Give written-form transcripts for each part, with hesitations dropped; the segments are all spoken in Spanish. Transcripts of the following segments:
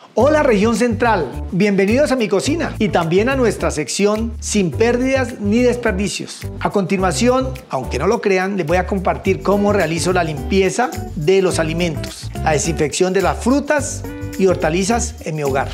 Hola región central, bienvenidos a mi cocina y también a nuestra sección Sin pérdidas ni desperdicios. A continuación, aunque no lo crean, les voy a compartir cómo realizo la limpieza de los alimentos, la desinfección de las frutas y hortalizas en mi hogar.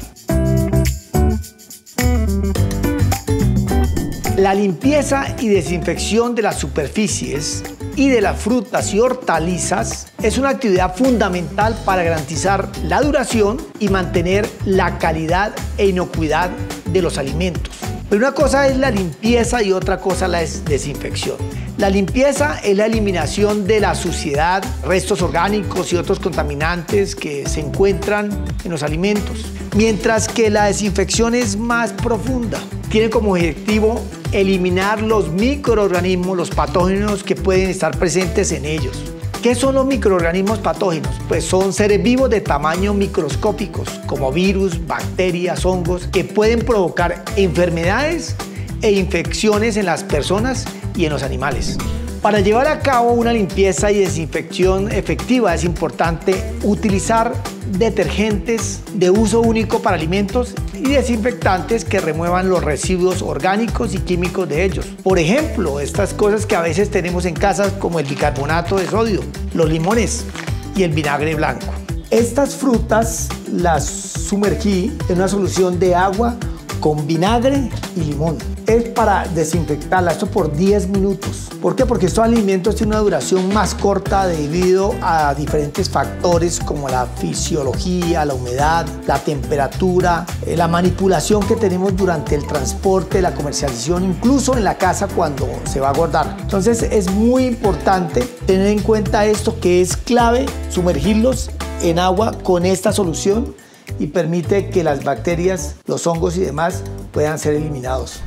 La limpieza y desinfección de las superficies y de las frutas y hortalizas es una actividad fundamental para garantizar la duración y mantener la calidad e inocuidad de los alimentos. Pero una cosa es la limpieza y otra cosa la desinfección. La limpieza es la eliminación de la suciedad, restos orgánicos y otros contaminantes que se encuentran en los alimentos, mientras que la desinfección es más profunda. Tiene como objetivo eliminar los microorganismos, los patógenos que pueden estar presentes en ellos. ¿Qué son los microorganismos patógenos? Pues son seres vivos de tamaño microscópicos, como virus, bacterias, hongos, que pueden provocar enfermedades e infecciones en las personas y en los animales. Para llevar a cabo una limpieza y desinfección efectiva es importante utilizar detergentes de uso único para alimentos y desinfectantes que remuevan los residuos orgánicos y químicos de ellos. Por ejemplo, estas cosas que a veces tenemos en casa como el bicarbonato de sodio, los limones y el vinagre blanco. Estas frutas las sumergí en una solución de agua con vinagre y limón. Es para desinfectarla, esto por 10 minutos. ¿Por qué? Porque estos alimentos tienen una duración más corta debido a diferentes factores como la fisiología, la humedad, la temperatura, la manipulación que tenemos durante el transporte, la comercialización, incluso en la casa cuando se va a guardar. Entonces es muy importante tener en cuenta esto, que es clave sumergirlos en agua con esta solución y permite que las bacterias, los hongos y demás puedan ser eliminados.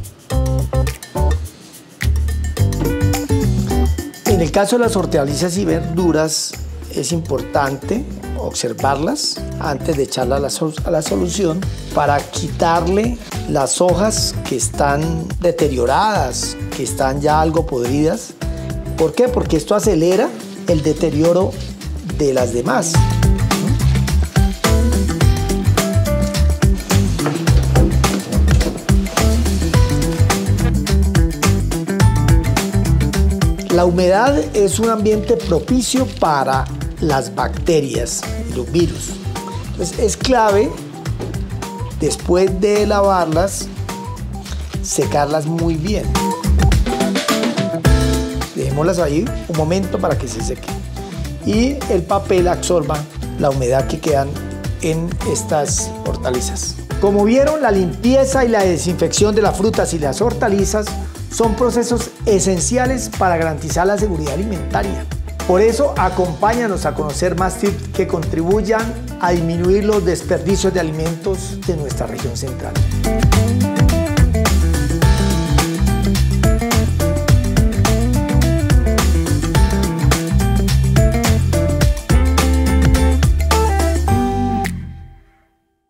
En el caso de las hortalizas y verduras es importante observarlas antes de echarlas a la solución para quitarle las hojas que están deterioradas, que están ya algo podridas. ¿Por qué? Porque esto acelera el deterioro de las demás. La humedad es un ambiente propicio para las bacterias y los virus. Entonces es clave, después de lavarlas, secarlas muy bien. Dejémoslas ahí un momento para que se sequen. Y el papel absorba la humedad que quedan en estas hortalizas. Como vieron, la limpieza y la desinfección de las frutas y las hortalizas son procesos esenciales para garantizar la seguridad alimentaria. Por eso, acompáñanos a conocer más tips que contribuyan a disminuir los desperdicios de alimentos de nuestra región central.